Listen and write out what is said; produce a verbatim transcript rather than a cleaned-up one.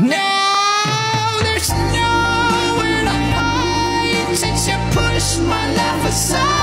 Now there's nowhere to hide since you pushed my life aside.